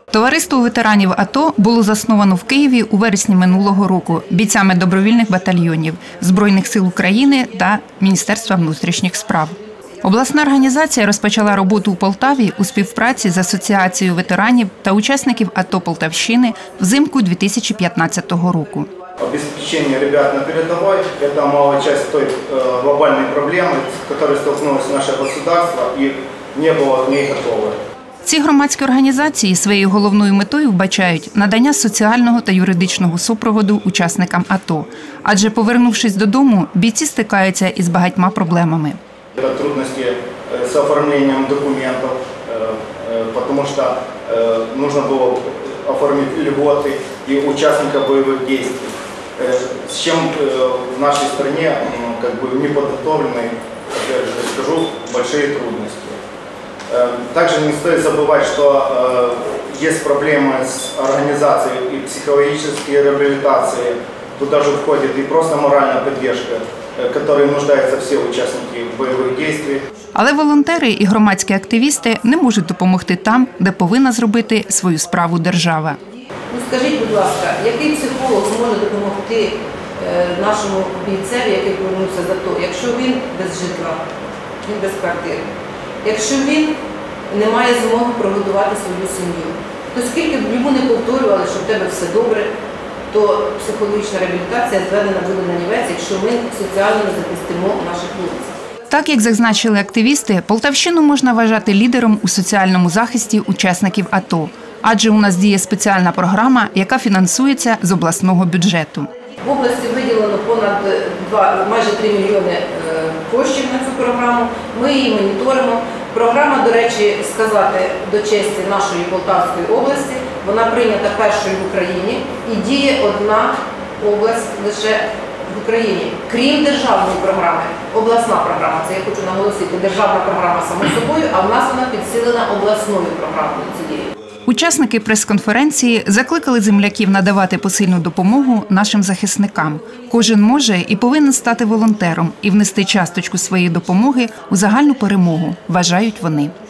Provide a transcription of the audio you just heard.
Товариство ветеранів АТО було засновано в Києві у вересні минулого року бійцями добровільних батальйонів Збройних сил України та Міністерства внутрішніх справ. Обласна організація розпочала роботу у Полтаві у співпраці з Асоціацією ветеранів та учасників АТО Полтавщини взимку 2015 року. Обеспечение ребят на передовой – это малая часть той глобальной проблемы, с которой столкнулось наше государство, и не было к ней готово. Ці громадські організації своєю головною метою вбачають надання соціального та юридичного супроводу учасникам АТО. Адже, повернувшись додому, бійці стикаються із багатьма проблемами. Это трудности с оформлением документов, потому что нужно было оформить льготы и участника боевых действий, с чем в нашей стране не подготовлены, скажу, большие трудности. Также не стоит забывать, что есть проблемы с организацией и психологической реабилитацией. Туда же входит и просто моральная поддержка, в которой нуждаються всі учасники бойових дій. Але волонтери і громадські активісти не можуть допомогти там, де повинна зробити свою справу держава. Скажіть, будь ласка, який психолог зможе допомогти нашому бійцеві, який повернувся з АТО, якщо він без житла, він без квартири, якщо він не має змоги прогодувати свою сім'ю, то скільки б йому не повторювали, що в тебе все добре, то психологічна реабілітація зведена буде на нівець, якщо ми соціально не захистимо наших хлопців. Так, як зазначили активісти, Полтавщину можна вважати лідером у соціальному захисті учасників АТО. Адже у нас діє спеціальна програма, яка фінансується з обласного бюджету. В області виділено майже 3 мільйони коштів на цю програму. Ми її моніторимо. Програма, до речі, сказати до честі нашої Полтавської області, вона прийнята першою в Україні і діє одна область лише в Україні. Крім державної програми, обласна програма, це я хочу наголосити, державна програма само собою, а в нас вона підсилена обласною програмою цією. Учасники прес-конференції закликали земляків надавати посильну допомогу нашим захисникам. Кожен може і повинен стати волонтером і внести часточку своєї допомоги у загальну перемогу, вважають вони.